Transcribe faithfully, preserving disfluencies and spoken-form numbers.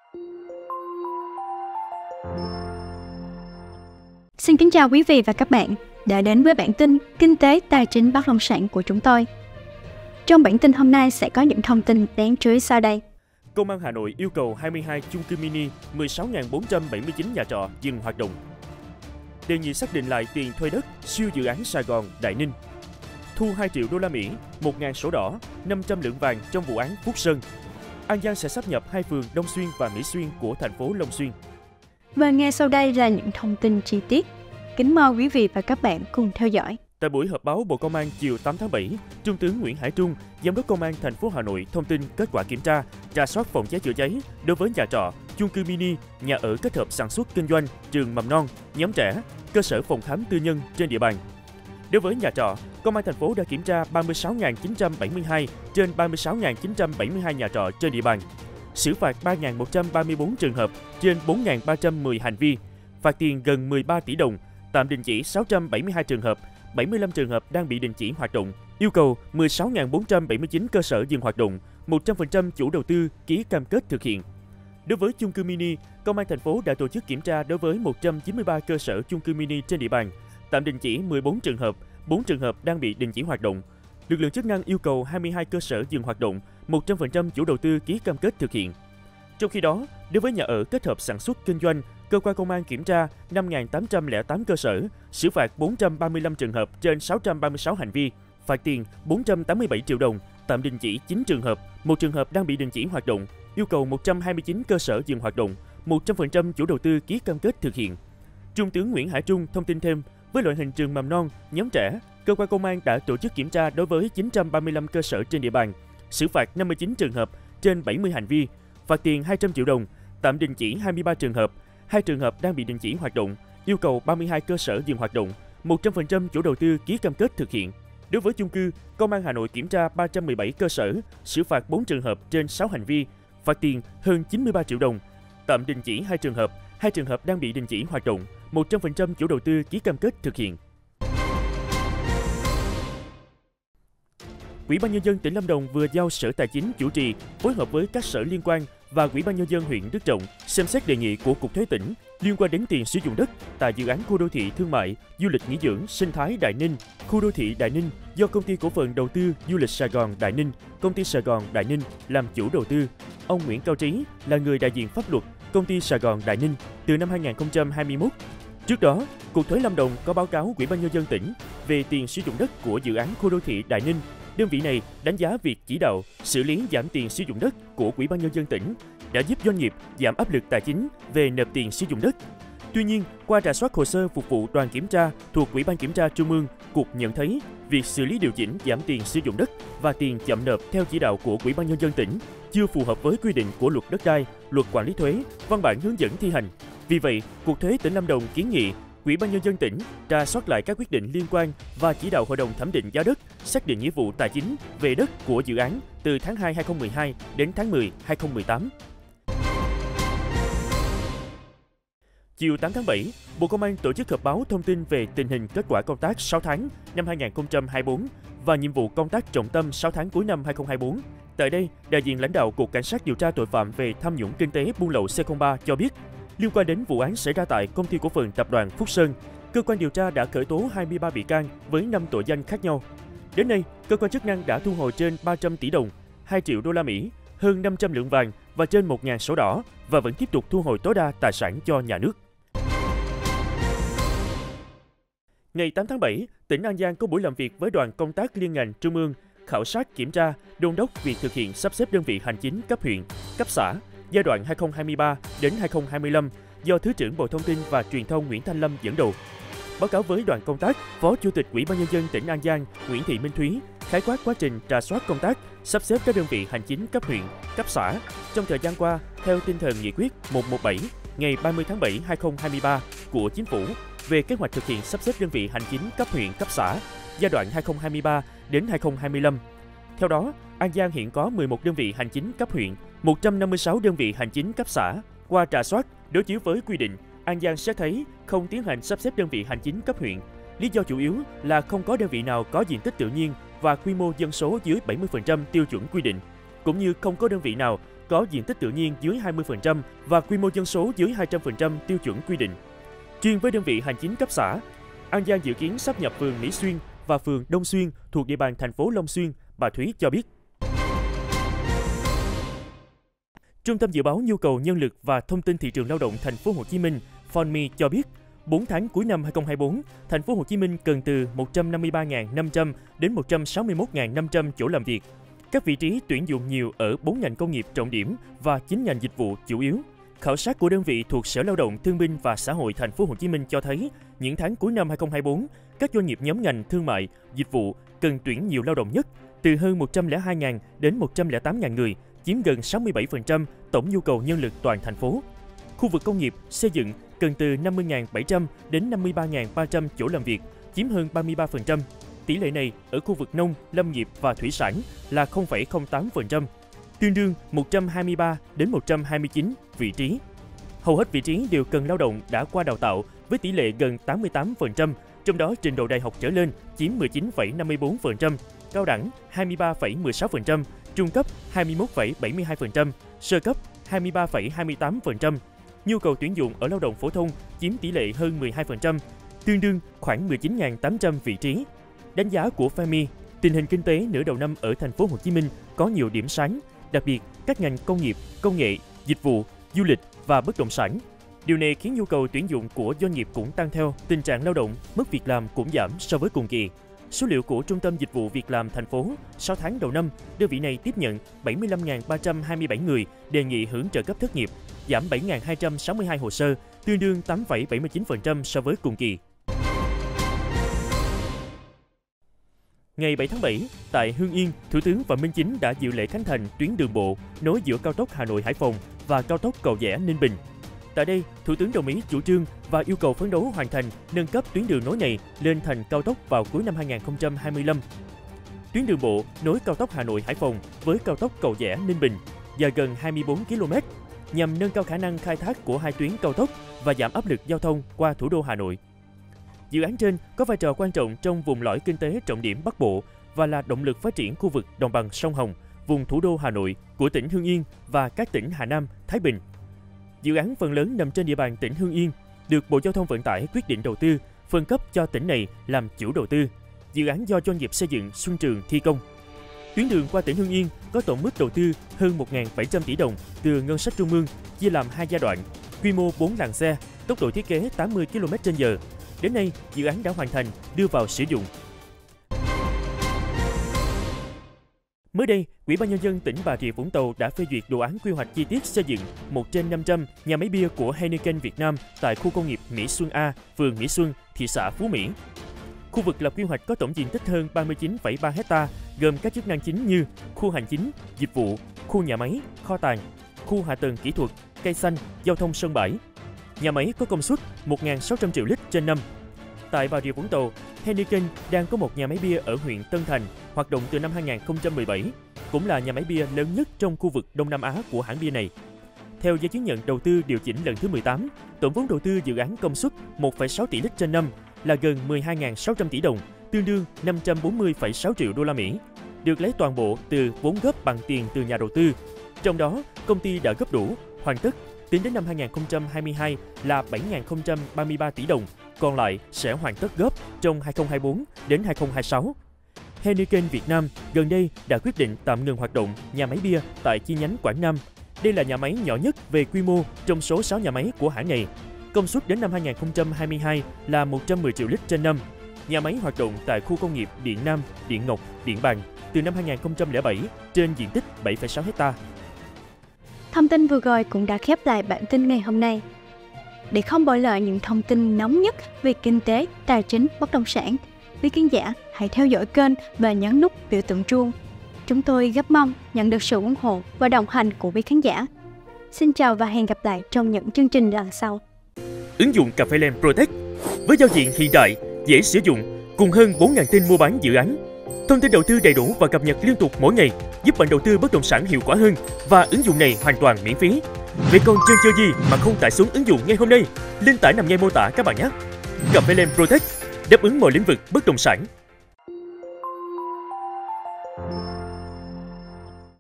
Xin kính chào quý vị và các bạn đã đến với bản tin Kinh tế Tài chính Bất động sản của chúng tôi. Trong bản tin hôm nay sẽ có những thông tin đáng chú ý sau đây. Công an Hà Nội yêu cầu hai mươi hai chung cư mini, mười sáu nghìn bốn trăm bảy mươi chín nhà trọ dừng hoạt động. Đề nghị xác định lại tiền thuê đất siêu dự án Sài Gòn Đại Ninh. Thu hai triệu đô la Mỹ, một nghìn sổ đỏ, năm trăm lượng vàng trong vụ án Phúc Sơn. An Giang sẽ sáp nhập hai phường Đông Xuyên và Mỹ Xuyên của thành phố Long Xuyên. Và ngay sau đây là những thông tin chi tiết. Kính mời quý vị và các bạn cùng theo dõi. Tại buổi họp báo Bộ Công an chiều tám tháng bảy, Trung tướng Nguyễn Hải Trung, Giám đốc Công an thành phố Hà Nội thông tin kết quả kiểm tra, rà soát phòng cháy chữa cháy đối với nhà trọ, chung cư mini, nhà ở kết hợp sản xuất kinh doanh, trường mầm non, nhóm trẻ, cơ sở phòng khám tư nhân trên địa bàn. Đối với nhà trọ, Công an thành phố đã kiểm tra ba mươi sáu nghìn chín trăm bảy mươi hai trên ba mươi sáu nghìn chín trăm bảy mươi hai nhà trọ trên địa bàn, xử phạt ba nghìn một trăm ba mươi tư trường hợp trên bốn nghìn ba trăm mười hành vi, phạt tiền gần mười ba tỷ đồng, tạm đình chỉ sáu trăm bảy mươi hai trường hợp, bảy mươi lăm trường hợp đang bị đình chỉ hoạt động, yêu cầu mười sáu nghìn bốn trăm bảy mươi chín cơ sở dừng hoạt động, một trăm phần trăm chủ đầu tư ký cam kết thực hiện. Đối với chung cư mini, Công an thành phố đã tổ chức kiểm tra đối với một trăm chín mươi ba cơ sở chung cư mini trên địa bàn, tạm đình chỉ mười bốn trường hợp, bốn trường hợp đang bị đình chỉ hoạt động. Lực lượng chức năng yêu cầu hai mươi hai cơ sở dừng hoạt động, một trăm phần trăm chủ đầu tư ký cam kết thực hiện. Trong khi đó, đối với nhà ở kết hợp sản xuất kinh doanh, cơ quan công an kiểm tra năm nghìn tám trăm lẻ tám cơ sở, xử phạt bốn trăm ba mươi lăm trường hợp trên sáu trăm ba mươi sáu hành vi, phạt tiền bốn trăm tám mươi bảy triệu đồng, tạm đình chỉ chín trường hợp, một trường hợp đang bị đình chỉ hoạt động, yêu cầu một trăm hai mươi chín cơ sở dừng hoạt động, một trăm phần trăm chủ đầu tư ký cam kết thực hiện. Trung tướng Nguyễn Hải Trung thông tin thêm, với loại hình trường mầm non, nhóm trẻ, cơ quan công an đã tổ chức kiểm tra đối với chín trăm ba mươi lăm cơ sở trên địa bàn, xử phạt năm mươi chín trường hợp trên bảy mươi hành vi, phạt tiền hai trăm triệu đồng, tạm đình chỉ hai mươi ba trường hợp, hai trường hợp đang bị đình chỉ hoạt động, yêu cầu ba mươi hai cơ sở dừng hoạt động, một trăm phần trăm chủ đầu tư ký cam kết thực hiện. Đối với chung cư, Công an Hà Nội kiểm tra ba trăm mười bảy cơ sở, xử phạt bốn trường hợp trên sáu hành vi, phạt tiền hơn chín mươi ba triệu đồng, tạm đình chỉ hai trường hợp, hai trường hợp đang bị đình chỉ hoạt động, một trăm phần trăm chủ đầu tư ký cam kết thực hiện. Ủy ban Nhân dân tỉnh Lâm Đồng vừa giao Sở Tài chính chủ trì phối hợp với các sở liên quan và Ủy ban Nhân dân huyện Đức Trọng xem xét đề nghị của Cục Thuế tỉnh liên quan đến tiền sử dụng đất tại dự án khu đô thị thương mại, du lịch nghỉ dưỡng sinh thái Đại Ninh, khu đô thị Đại Ninh do Công ty Cổ phần Đầu tư Du lịch Sài Gòn Đại Ninh, Công ty Sài Gòn Đại Ninh làm chủ đầu tư. Ông Nguyễn Cao Trí là người đại diện pháp luật Công ty Sài Gòn Đại Ninh từ năm hai nghìn không trăm hai mươi mốt. Trước đó, Cục Thuế Lâm Đồng có báo cáo Ủy ban Nhân dân tỉnh về tiền sử dụng đất của dự án khu đô thị Đại Ninh. Đơn vị này đánh giá việc chỉ đạo, xử lý giảm tiền sử dụng đất của Ủy ban Nhân dân tỉnh đã giúp doanh nghiệp giảm áp lực tài chính về nộp tiền sử dụng đất. Tuy nhiên, qua rà soát hồ sơ phục vụ đoàn kiểm tra thuộc Ủy ban Kiểm tra Trung ương, Cục nhận thấy việc xử lý điều chỉnh giảm tiền sử dụng đất và tiền chậm nộp theo chỉ đạo của Ủy ban Nhân dân tỉnh chưa phù hợp với quy định của Luật Đất đai, Luật Quản lý thuế, văn bản hướng dẫn thi hành. Vì vậy, Cục Thuế tỉnh Lâm Đồng kiến nghị Ủy ban Nhân dân tỉnh rà soát lại các quyết định liên quan và chỉ đạo Hội đồng thẩm định giá đất xác định nghĩa vụ tài chính về đất của dự án từ tháng hai năm hai nghìn không trăm mười hai đến tháng mười năm hai nghìn không trăm mười tám. Chiều tám tháng bảy, Bộ Công an tổ chức họp báo thông tin về tình hình kết quả công tác sáu tháng năm hai nghìn không trăm hai mươi tư và nhiệm vụ công tác trọng tâm sáu tháng cuối năm hai nghìn không trăm hai mươi tư. Tại đây, đại diện lãnh đạo Cục Cảnh sát điều tra tội phạm về tham nhũng kinh tế buôn lậu C không ba cho biết, liên quan đến vụ án xảy ra tại Công ty Cổ phần Tập đoàn Phúc Sơn, cơ quan điều tra đã khởi tố hai mươi ba bị can với năm tội danh khác nhau. Đến nay, cơ quan chức năng đã thu hồi trên ba trăm tỷ đồng, hai triệu đô la Mỹ, hơn năm trăm lượng vàng và trên một nghìn sổ đỏ và vẫn tiếp tục thu hồi tối đa tài sản cho nhà nước. Ngày tám tháng bảy, tỉnh An Giang có buổi làm việc với đoàn công tác liên ngành trung ương khảo sát kiểm tra, đôn đốc việc thực hiện sắp xếp đơn vị hành chính cấp huyện, cấp xã giai đoạn hai nghìn không trăm hai mươi ba đến hai nghìn không trăm hai mươi lăm do Thứ trưởng Bộ Thông tin và Truyền thông Nguyễn Thanh Lâm dẫn đầu. Báo cáo với đoàn công tác, Phó Chủ tịch Ủy ban Nhân dân tỉnh An Giang Nguyễn Thị Minh Thúy khái quát quá trình rà soát công tác, sắp xếp các đơn vị hành chính cấp huyện, cấp xã trong thời gian qua theo tinh thần nghị quyết một trăm mười bảy ngày ba mươi tháng bảy năm hai nghìn không trăm hai mươi ba của Chính phủ về kế hoạch thực hiện sắp xếp đơn vị hành chính cấp huyện, cấp xã giai đoạn hai nghìn không trăm hai mươi ba đến hai nghìn không trăm hai mươi lăm. Theo đó, An Giang hiện có mười một đơn vị hành chính cấp huyện, một trăm năm mươi sáu đơn vị hành chính cấp xã. Qua rà soát, đối chiếu với quy định, An Giang sẽ thấy không tiến hành sắp xếp đơn vị hành chính cấp huyện. Lý do chủ yếu là không có đơn vị nào có diện tích tự nhiên và quy mô dân số dưới bảy mươi phần trăm tiêu chuẩn quy định, cũng như không có đơn vị nào có diện tích tự nhiên dưới hai mươi phần trăm và quy mô dân số dưới hai trăm phần trăm tiêu chuẩn quy định. Chuyên với đơn vị hành chính cấp xã, An Giang dự kiến sáp nhập phường Mỹ Xuyên và phường Đông Xuyên thuộc địa bàn thành phố Long Xuyên, bà Thúy cho biết. Trung tâm dự báo nhu cầu nhân lực và thông tin thị trường lao động thành phố Hồ Chí Minh Fonmi cho biết, bốn tháng cuối năm hai không hai tư, thành phố Hồ Chí Minh cần từ một trăm năm mươi ba nghìn năm trăm đến một trăm sáu mươi mốt nghìn năm trăm chỗ làm việc. Các vị trí tuyển dụng nhiều ở bốn ngành công nghiệp trọng điểm và chín ngành dịch vụ chủ yếu. Khảo sát của đơn vị thuộc Sở Lao động Thương binh và Xã hội thành phố Hồ Chí Minh cho thấy, những tháng cuối năm hai không hai tư, các doanh nghiệp nhóm ngành thương mại, dịch vụ cần tuyển nhiều lao động nhất, từ hơn một trăm lẻ hai nghìn đến một trăm lẻ tám nghìn người, chiếm gần sáu mươi bảy phần trăm tổng nhu cầu nhân lực toàn thành phố. Khu vực công nghiệp, xây dựng cần từ năm mươi nghìn bảy trăm đến năm mươi ba nghìn ba trăm chỗ làm việc, chiếm hơn ba mươi ba phần trăm. Tỷ lệ này ở khu vực nông, lâm nghiệp và thủy sản là không phẩy không tám phần trăm, tương đương một trăm hai mươi ba đến một trăm hai mươi chín vị trí. Hầu hết vị trí đều cần lao động đã qua đào tạo với tỷ lệ gần tám mươi tám phần trăm, trong đó trình độ đại học trở lên chiếm mười chín phẩy năm mươi tư phần trăm, cao đẳng hai mươi ba phẩy mười sáu phần trăm, trung cấp hai mươi mốt phẩy bảy mươi hai phần trăm, sơ cấp hai mươi ba phẩy hai mươi tám phần trăm. Nhu cầu tuyển dụng ở lao động phổ thông chiếm tỷ lệ hơn mười hai phần trăm, tương đương khoảng mười chín nghìn tám trăm vị trí. Đánh giá của Fonmi, tình hình kinh tế nửa đầu năm ở thành phố Hồ Chí Minh có nhiều điểm sáng, đặc biệt các ngành công nghiệp, công nghệ, dịch vụ, du lịch và bất động sản. Điều này khiến nhu cầu tuyển dụng của doanh nghiệp cũng tăng theo, tình trạng lao động, mất việc làm cũng giảm so với cùng kỳ. Số liệu của Trung tâm Dịch vụ Việc làm thành phố, sáu tháng đầu năm, đơn vị này tiếp nhận bảy mươi lăm nghìn ba trăm hai mươi bảy người đề nghị hưởng trợ cấp thất nghiệp, giảm bảy nghìn hai trăm sáu mươi hai hồ sơ, tương đương tám phẩy bảy mươi chín phần trăm so với cùng kỳ. Ngày bảy tháng bảy, tại Hưng Yên, Thủ tướng Phạm Minh Chính đã dự lễ khánh thành tuyến đường bộ nối giữa cao tốc Hà Nội - Hải Phòng và cao tốc Cầu Giẽ - Ninh Bình. Tại đây, Thủ tướng đồng ý chủ trương và yêu cầu phấn đấu hoàn thành nâng cấp tuyến đường nối này lên thành cao tốc vào cuối năm hai nghìn không trăm hai mươi lăm. Tuyến đường bộ nối cao tốc Hà Nội - Hải Phòng với cao tốc Cầu Giẽ - Ninh Bình dài gần hai mươi tư ki lô mét nhằm nâng cao khả năng khai thác của hai tuyến cao tốc và giảm áp lực giao thông qua thủ đô Hà Nội. Dự án trên có vai trò quan trọng trong vùng lõi kinh tế trọng điểm Bắc Bộ và là động lực phát triển khu vực đồng bằng sông Hồng, vùng thủ đô Hà Nội của tỉnh Hưng Yên và các tỉnh Hà Nam, Thái Bình. Dự án phần lớn nằm trên địa bàn tỉnh Hưng Yên, được Bộ Giao thông Vận tải quyết định đầu tư, phân cấp cho tỉnh này làm chủ đầu tư. Dự án do doanh nghiệp xây dựng Xuân Trường thi công. Tuyến đường qua tỉnh Hưng Yên có tổng mức đầu tư hơn một nghìn bảy trăm tỷ đồng từ ngân sách trung ương, chia làm hai giai đoạn, quy mô bốn làn xe, tốc độ thiết kế tám mươi ki lô mét trên giờ. Đến nay, dự án đã hoàn thành, đưa vào sử dụng. Mới đây, Ủy ban Nhân dân tỉnh Bà Rịa Vũng Tàu đã phê duyệt đồ án quy hoạch chi tiết xây dựng một trên năm trăm nhà máy bia của Heineken Việt Nam tại khu công nghiệp Mỹ Xuân A, phường Mỹ Xuân, thị xã Phú Mỹ. Khu vực lập quy hoạch có tổng diện tích hơn ba mươi chín phẩy ba héc ta, gồm các chức năng chính như khu hành chính, dịch vụ, khu nhà máy, kho tàng, khu hạ tầng kỹ thuật, cây xanh, giao thông sân bãi. Nhà máy có công suất một nghìn sáu trăm triệu lít trên năm. Tại Bà Rịa Vũng Tàu, Heineken đang có một nhà máy bia ở huyện Tân Thành, hoạt động từ năm hai nghìn không trăm mười bảy, cũng là nhà máy bia lớn nhất trong khu vực Đông Nam Á của hãng bia này. Theo giấy chứng nhận đầu tư điều chỉnh lần thứ mười tám, tổng vốn đầu tư dự án công suất một phẩy sáu tỷ lít trên năm là gần mười hai nghìn sáu trăm tỷ đồng, tương đương năm trăm bốn mươi phẩy sáu triệu đô la Mỹ, được lấy toàn bộ từ vốn góp bằng tiền từ nhà đầu tư. Trong đó, công ty đã góp đủ, hoàn tất tính đến năm hai nghìn không trăm hai mươi hai là bảy nghìn không trăm ba mươi ba tỷ đồng, còn lại sẽ hoàn tất góp trong hai nghìn không trăm hai mươi tư đến hai nghìn không trăm hai mươi sáu. Heineken Việt Nam gần đây đã quyết định tạm ngừng hoạt động nhà máy bia tại chi nhánh Quảng Nam. Đây là nhà máy nhỏ nhất về quy mô trong số sáu nhà máy của hãng này. Công suất đến năm hai nghìn không trăm hai mươi hai là một trăm mười triệu lít trên năm. Nhà máy hoạt động tại khu công nghiệp Điện Nam, Điện Ngọc, Điện Bàn từ năm hai nghìn không trăm lẻ bảy trên diện tích bảy phẩy sáu héc ta. Thông tin vừa rồi cũng đã khép lại bản tin ngày hôm nay. Để không bỏ lỡ những thông tin nóng nhất về kinh tế, tài chính, bất động sản, quý khán giả hãy theo dõi kênh và nhấn nút biểu tượng chuông. Chúng tôi rất mong nhận được sự ủng hộ và đồng hành của quý khán giả. Xin chào và hẹn gặp lại trong những chương trình lần sau. Ứng dụng Cà phê Land Protect với giao diện hiện đại, dễ sử dụng cùng hơn bốn nghìn tin mua bán dự án. Thông tin đầu tư đầy đủ và cập nhật liên tục mỗi ngày giúp bạn đầu tư bất động sản hiệu quả hơn, và ứng dụng này hoàn toàn miễn phí. Vậy còn chơi chơi gì mà không tải xuống ứng dụng ngay hôm nay? Link tải nằm ngay mô tả các bạn nhé. Cà phê Land Protect đáp ứng mọi lĩnh vực bất động sản.